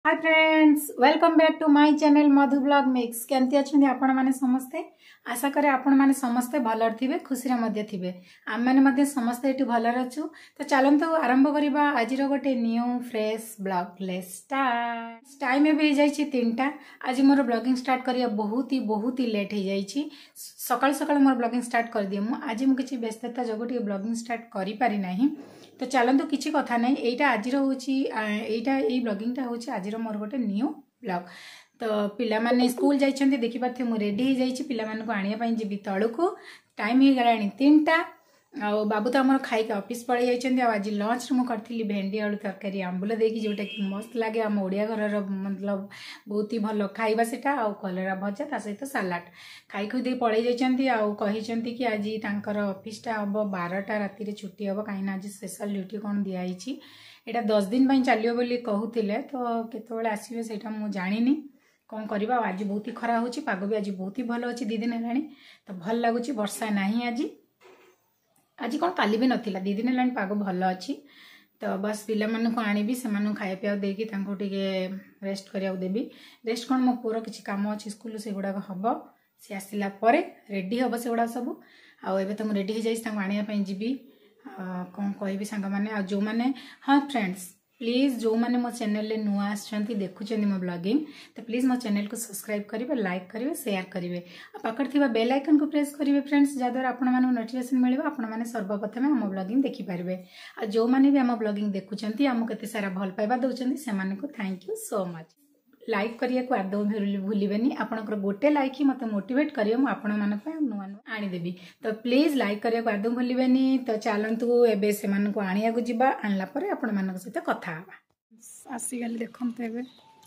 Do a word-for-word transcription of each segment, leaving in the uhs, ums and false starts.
Hi friends, welcome back to my channel Madhu blog mix. केमती अच्छे आपण मैंने समस्ते? आशा करे आपण मैंने समस्ते भलर थिबे, खुशी रे थिबे। आम मैंने मध्य समस्ते एठी भलर अछु। तो चलंतु आरंभ करिबा आजिर गोटे new fresh blog. Let's start. Time ए भी जाइछि तीनटा। आज मोर ब्लॉगिंग स्टार्ट करिया बहुत ही बहुत ही लेट हो जाइछि। सकाळ सकाळ मोर ब्लॉगिंग स्टार्ट कर दिए। मु आज मु किछि व्यस्तता जगो टी ब्लॉगिंग स्टार्ट करि पारि नाही। तो चलतु किसी कथा ना यहाँ आज यहाँ ये ब्लॉगिंग हूँ आज मोर गोटे न्यू ब्लॉग। तो पिला माने स्कूल जाइछन्ति देखि पाथे मु रेडी हो जाइछि। पिला मानन को आनिया पई जिबि तळुकु। टाइम हो गलानी तीनटा। आ बाबू तो आमर खाई के ऑफिस पळै जाइछन्ति। आज लंच मु करथिली भेंडी आलू तरकारी आंबुल देकी, जोटा कि मस्त लागे। आम ओडिया घर मतलब बहुत ही भल खाइबा सेटा। आ कलरा भजा ता सहित सलाड खाई खुई दे पळै जाइछन्ति। आ कहिछन्ति कि आज तांकर ऑफिस टा अब बारटा राति रे छुट्टी हबो, काई ना आज स्पेशल ड्यूटी कोन दिया आइछि। एटा दस दिन पई चलियो बोली कहूतिले। तो केतबेले आसीबे सेटा मु जानिनी। कौन करवा आज बहुत ही खरा होची, पाग भी आज बहुत ही भल अच्छी। दी दिन है तो भल लगुच, वर्षा नहीं आज। आज कौन काली भी नथिला, दी दिन है पाग भल अच्छी। तो बस पिला मानन को आनिबी, से मानन खाया पिया देकी तांको टिके रेस्ट करिया देबी। रेस्ट कौन मो पुरो किछि काम अछि स्कूल, से गुडा हबो। से आसिला परे रेडी हबो से गुडा सब। आ एबे तो मु रेडी हो जाइस, तांको आनिया पई जिबी। कौन कहबी सांग माने आ जो माने। हाँ फ्रेंड्स, प्लीज जो मैंने मो चैनल रे नुआ आछंती देखुछन्ती मो ब्लॉगिंग, तो प्लीज मो चैनल को सब्सक्राइब करिवे, लाइक करिवे, शेयर करिवे। आ पाखर थिबा बेल आइकन को प्रेस करिवे फ्रेंड्स, जादर आपण माने नोटिफिकेशन मिलिबा। आपण माने सर्वप्रथमे हम ब्लॉगिंग देखि पारिबे। आ जो माने भी हम ब्लॉगिंग देखुछन्ती, हम केते सारा भल पाइबा दउछन्ती, से माने को thank you so much. Like करिया को आदौ भूलिबेनी। आपनकर गोटे लाइक ही मते मोटिवेट करियो, मु आपण माने पे नुआ नुआ आनी देबी। तो प्लीज लाइक करिया को आदौ भूलिबेनी। तो चलंतु एबे से माने को आनिया को जिबा। आनला परे आपण मानक सहित कथा हबा। आसी गली देखंते एबे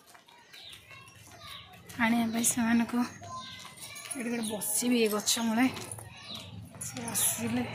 आनिया भाई से माने को एडी गड बसी भी गछ मुळे से आसीले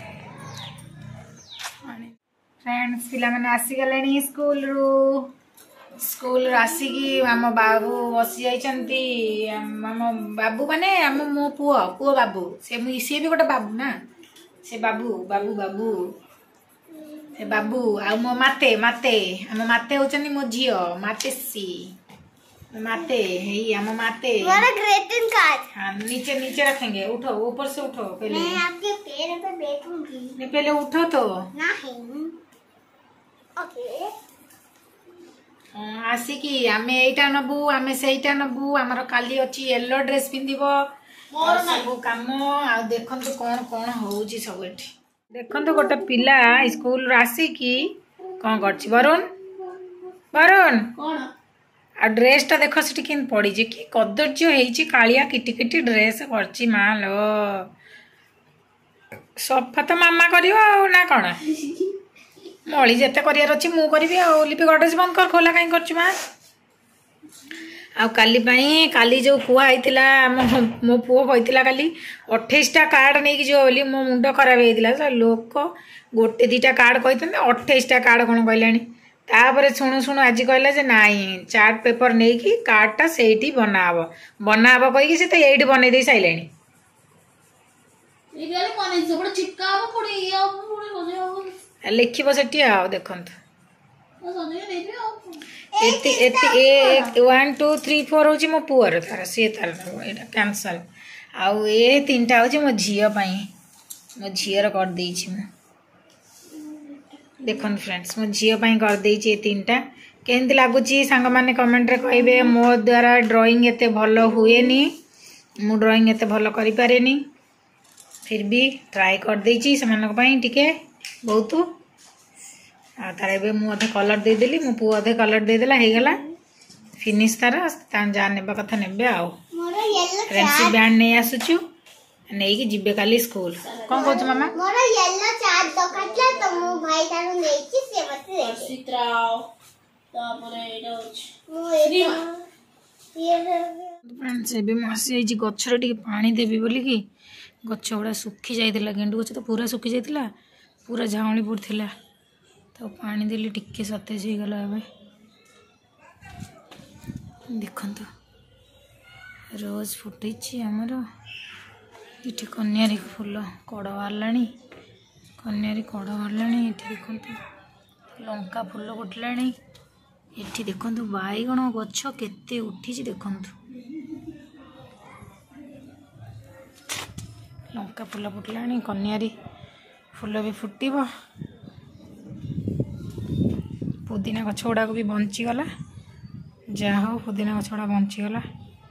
आनी। फ्रेंड्स, पिला माने आसी गलेनी स्कूल रू। स्कूल आसिकी आम बाबू बसी जाइछन्ति। आम बाबू माने आम मो पुओ पुओ बाबू, से सी भी गोटे बाबू ना। से बाबू बाबू बाबू से बाबू आ मो माते माते आम माते होचन्ति मो झियो मातेसी माते। हे आम माते मेरा ग्रीटिंग कार्ड। हाँ, नीचे नीचे रखेंगे। उठो, ऊपर से उठो पहले। मैं आपके पैर पे बैठूंगी। नहीं, पहले उठो तो। नहीं। ओके। आसिकी आमे एटा नबू, आमे सेटा नबू। हमर काली अछि येलो ड्रेस पिंदिबो। सब काम आ देखंतु कोन कोन होउची सब एठी। देखंतु गोटे पिला स्कूल रा आसिकी कोन करछि। वरुण वरुण कोन आ ड्रेस ता देखो सिटी किन पड़ी जे कि कदर्ज्य हेइची। कालिया किटी किटी ड्रेस करछि। मालो सफा तो मामा करियो ना कोन। मली जेते करियार अछि मु करबी। आ लिपि गडरेज बंद कर, खोला काई करछु मा। आ काली पई काली जो कुआ आइतिला मो पुओ कहितिला काली अट्ठाईस टा कार्ड नै कि जो ओली मो मुंडो खराब हेइतिला। से लोक गोटे दीटा कार्ड कहितन अट्ठाईस टा कार्ड कोन कहलानी। तापरे सुनु सुनु आज कहला जे नाही चार्ट पेपर नै कि कार्ड टा सेठी बनाबो बनाबो कहि कि से त एठी बनै देई साइलेनी। ए गेले कोन जबड़ चिपकाबो पड़ी या पड़ी हो जाओ लिखिबो सेठी। आ देखंत ओ सजे देबे ओ एति एति ए वन टू थ्री फोर होची मो पुअर तार से तार एटा कैंसल। आ ए तीनटा होची मो झियो पई, मो झियर कर देई छी मु। देखन फ्रेंड्स, मो झियो पई कर देई छी तीनटा। केंति लागुची सांग माने कमेंट रे कहबे। मो द्वारा ड्राइंग एते भलो हुएनी, मु ड्राइंग एते भलो करि पारेनी, फिर भी ट्राई कर देई छी समान पई टिके बहुत। आ तार एबे मु अधे कलर दे देली, मो पु अधे कलर दे देला, हे गला फिनिश तार। ता जान नेबा कथा नेबे। आ मोरा येलो फ्रेंडशिप बैंड नै आसुछु, नै कि जिबे काली स्कूल। कोन कहछ मामा? मोरा येलो चार्ट दकाटला तो मो भाई तारो नेछि से मते दे चित्राओ। तापरे एटा होछ मो एरी ये फ्रेंड्स एबे मो आसी आइछि गछर टिके पानी देबी बोली कि गछ उडा सुखी जाइतिला। गेंडू गछ तो पूरा सुखी जाइतिला, पूरा झाउणी पड़थिला। तो पानी देली टिके सतेज हो गला। एबे देखंतु रोज फुटैछि हमर। इठी कन्यारी फूल कड़ बाहरलानी, कन्यारी कड़ बाहरलानी। इठी देखंतु लंका फूल फुटलानी। एठी देखंतु बाईगण गछ केते उठी देखंतु लंका फुल फुटलानी कन्यारी फुल भी फुटब पुदीना गछ गुड़ाक भी बंचीगला जहा हो पुदीना गछ गुड़ा बंचीगला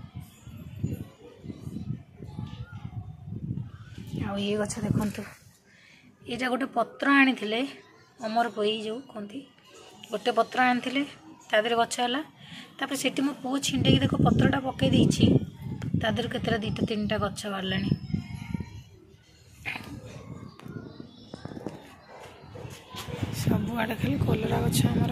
आ ये गछ देखंतु ये गोटे पत्र आनी अमर पई जो कहती गोटे पत्र आनी तादर गछ है तापर से मो पु छिंडे देख पत्रटा पकई देछि तादर केतरा दुटा तीन टा गछ बाहरलानी सब आड़े खाली कलरा गछ आमर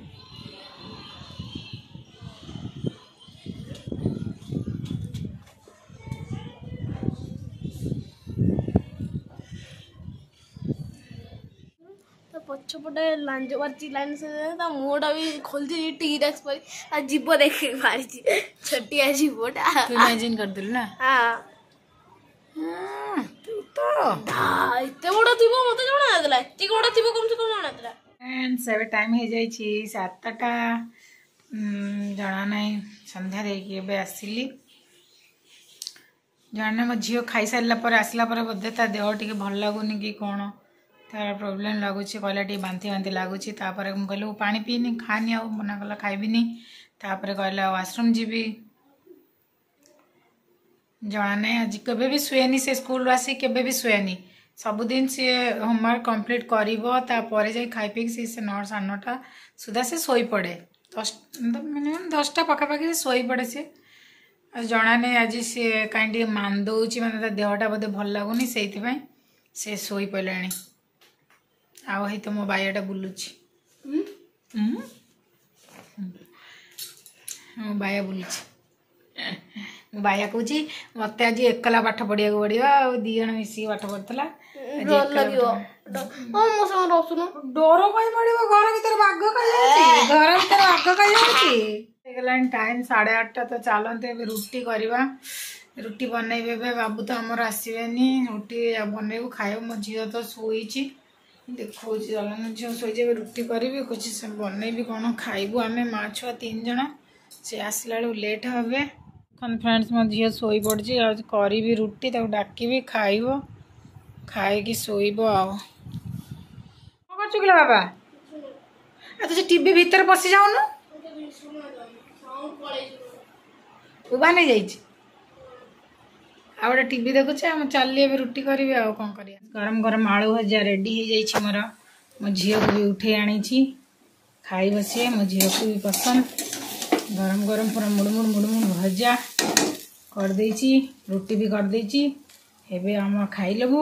पछपटे लांज बारची लाइन से ता मुड़ा भी खोलती टीरेक्स पर आ जीव देखे मारची छोटिया जीवटा तू इमेजिन कर दिल ना हां हां तू तो हां इते बड़ा थिबो मते जणा आदला ती बड़ा थिबो कम से कम जणा आदला एंड सेवे टाइम हे जाई छी सात टा जणा नाही संध्या रे के बे आसिली जणा म झियो खाई सारला पर आसला पर बदे ता देह टिके भल लागुनी कि कोन तार प्रॉब्लम लगुच कहला टी बांती बांती लगुच कहलु पानी पीनी खानी आ मना कला खाइबिनी कहला वाशरूम जीवी जना ना आज केबे भी शुएनी से स्कूल आसी केबे भी शुएनी सबुदिन सी होमवर्क कंप्लीट कर जाए खाई पी से नौ साढ़े नौटा सुधा से शोई पड़े दस मिनिमम दसटा पखापाखि शोई पड़े सी जना नहीं आज सी कहीं मान दौची मैंने देहटा बोधे भल लगुनि से से शोई पड़े आउ है तो मो बायाटा बुलुची मो बाया बुलुची मो बाया कहूँ मत आज एकला पाठ पढ़िया पड़ो आ दिज मिसिक पाठ पढ़ला डर कहीं पड़ो घर भर बाघ कहीं घर भर बाघ कहीं टाइम साढ़े आठटा तो चलते रुटी करवा रुटी बनइबे बाबू तो आमर आसबेनी रुटी बनइबू खाइब मो झील तो शोची देखो चलन झील शोचे रुटी करी कुछ बनइबी कौन खाइबू आम माँ छुआ तीन जन से आसला बेलू लेट हे फ्रेंड्स मो झील शोई पड़ी आज करी रुटी डाकि खाइब खाई शोब आ कर बाबा तुझे टीवी भीतर पशि जाऊनु उबा नहीं जाइए आ गए टीवी देखुचे चल रुटी करी आ कौन कर गरम गरम आलू भजा रेडी हो जाइए मोर मो झील को भी उठे आनी खाई बसी मो झील को भी पसंद गरम गरम पूरा मुड़मुड़ मुड़मुड़ भजा कर देची रुटी भी कर देची एबे हम खाइलबू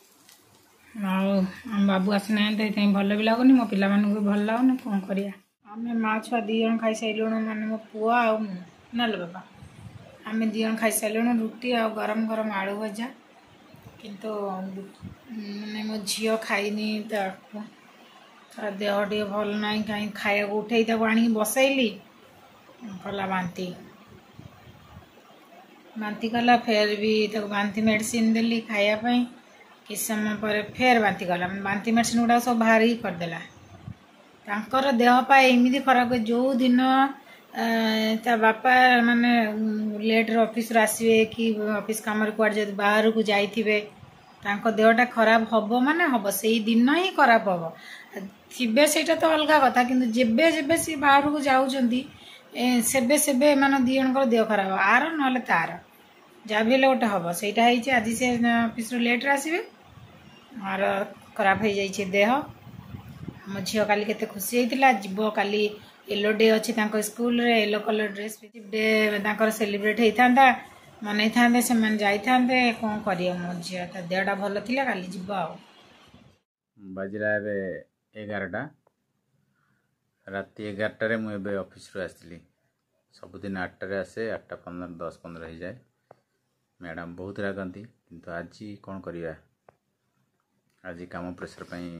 आम बाबू आसना भल भी लगुनि मो पिला भी भल लगुनि कौन करिया आम माँ छुआ दी जन खाई सारूँ माने मो पुआ आ नालो बाबा आम दी जन खाई सारूँ रुटी आ गरम गरम आलू भजा किंतु माने मो झील खाइनी तार देह टे भल ना कहीं खाया उठे आनी बसैली कला बांती बांती कला फेर भी बांती मेडिसिन देली खायापाई किस समय पर फेर बांती कला बांती मेडिसिन गुड़ा सब बाहर ही करदेला तांकर देह पा एमती खराब जो दिन ता बापा माने लेट ऑफिस आसवे कि ऑफिस काम कड़े बाहर को जाइए तांको देहटा खराब हम माने हम से दिन ही खराब हम थे से तो अलग कथा कि जेबे जेबे सी बाहर को जाऊँगी सेबे सेबे मान दी जन देह खराब आर ना तार जहाँ भी गोटे हम से आज से ऑफिस लेट आसवे आर खराब हो जाइए देह मो झील काली केते खुशी होता जीव काली येलो डे अच्छी स्कूल रे yellow colour dress day celebrate होता मन था से जाते कौन कर मो झील देहटा भल थी काली जीव आ बाजिला एगारटा राति एगारटे मुझे ऑफिस रू आसली सबुदिन आठटे आसे आठटा पंद्रह दस पंद्रह हो जाए मैडम बहुत रागंती किंतु आज कौन करवा आज काम प्रेसर पाई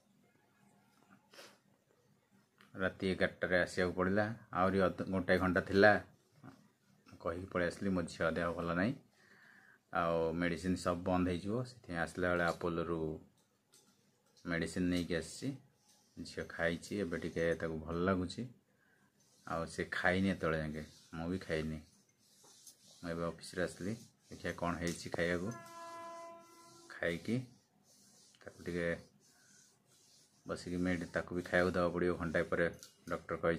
राति एगारटे आसा पड़ा आहरी गोटाए घंटा थिला कहीकि पलि आसली मो झील देह भल ना आउ मेडिसिन सब बंद हो आसला बेले अपोलो रु मेडिसिन नहीं कि आसी झील खाई एबे टिके भल लगुच आउ से खाइनी तले जाके मु भी खाइनी मुझे ऑफिस रे आसली देखिए कौन है खाया को खाई बसिक मेड ताकू भी खाया दवा पड़ो घंटा पर डॉक्टर कही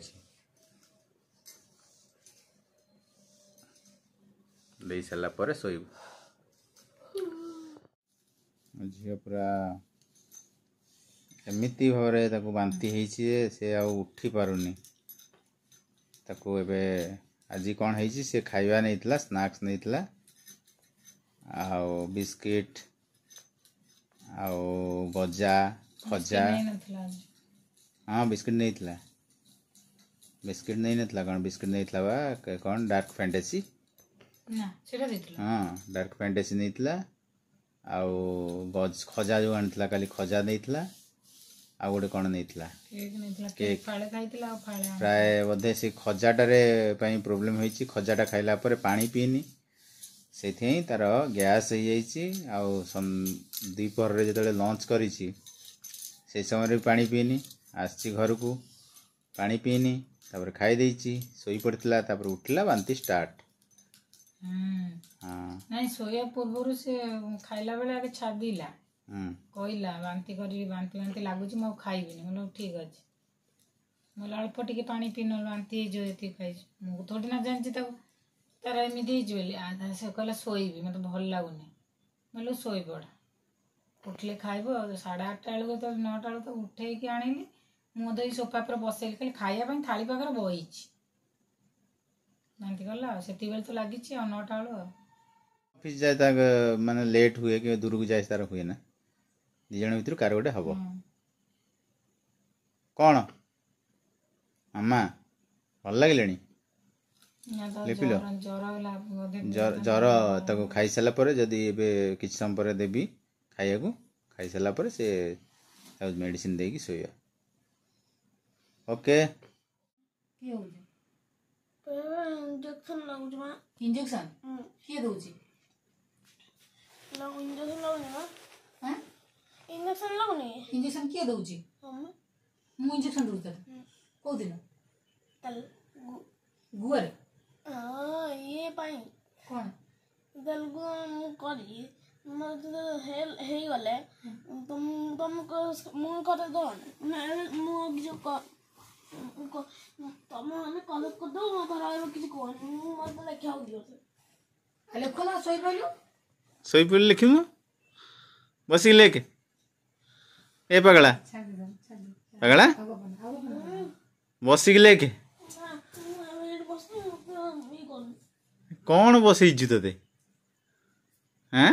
दे सारा पर शोब झील पूरा एमती भाव बांती होती से आ उठी पारुनी ताकू एबे आज कौन है सी खाଇବା नहीं स्नैक्स नहीं आओ बिस्किट आओ गजा खजा हाँ बिस्किट नहीं था बिस्किट नहीं नथला कौन बिस्किट नहीं था वा कौन डार्क फैंटेसी हाँ डार्क फैंटेसी नहीं था आओ गज खजा जो आनी खाली खजा नहीं था आ गोटे कौन नहीं था केक प्राय बोधे से खजाटार प्रोब्लेम होती खजाटा खाइला पर पानी पीनी से तार गैस हो द्विपहर जो लंच करी से समय भी पानी पीनी आसी घर को पानी पीनी तापर खाई देछि सोई पड़ता तापर उठला बांती स्टार्ट हाँ नहीं सोया पूर्व से खाइला बेले आगे छादिला कहला बांती करी बांती बांती लगुच मु खाइबिनी मतलब ठीक अच्छे मतलब अल्प टे पानी पी ना बांती जो ये खाई मुझे थोड़ी ना जानती तार एमती बोली से कहला शोबी मत भल लगुनि मतलब शोई पड़ा उठले खाइब साढ़े आठटा बेलू तो नौटा बेलू तो उठे आनिली मुझे सोफा पर बसैली खाली खाइबा थाली पाखे बही बांती कला से तो लगी नौटा बेलू ऑफिस जाए माने लेट हुए कि दूर को जाए तार हुए ना दी जन भर कार गोटे हम कौन मामा भल लगे लिपिल जर तक खाई सारा जदि कि समय पर देवी खाया को खाई सारा पर से मेडिसिन देकी सोया ओके इंजेक्शन लगुमा इंजेक्शन किए दउची इंजेक्शन लगुनी हां इंजेक्शन लगुनी इंजेक्शन किए दउची हम मु इंजेक्शन दउता को दिन तल गुआर हां ये पाई कोन दलगु मु करी मत हेल हे गले तुम तुम को मु कर दो मैं मु जो को तुम हमें कॉलेज कर दो मत हराए किसी को मत लेके आओ दियो से लिखो ना सोई पइलो सोई पइलो लिखिमु बसी लेके ए पगला पगला बसी लेके कौन बसईचु तते हैं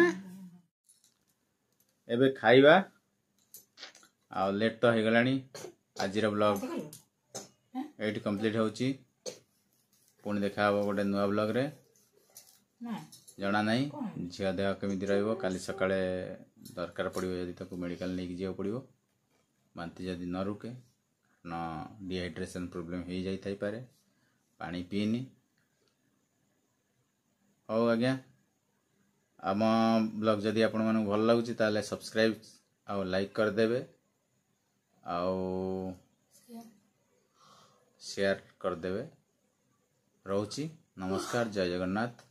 एबे खाइबा आ लेट तो हो गलानी आजिर ब्लॉग एटी कंप्लीट होची पुणी देखा हबो गोटे नुआ ब्लॉग रे जना नहीं झिया देह केमिति रहइबो काली सकाळे दरकार पड़िबो यदि ताको मेडिकल लेके जियो पड़िबो बांती जदि न रुके न डिहाइड्रेशन प्रॉब्लम हो जाई थाई पारे पानी पीनी हो आज्ञा आम ब्लॉग जदि आपण मानक भल लागुची ताले सब्सक्राइब आ लाइक कर देबे आ शेयर कर देबे रहउची नमस्कार जय जगन्नाथ।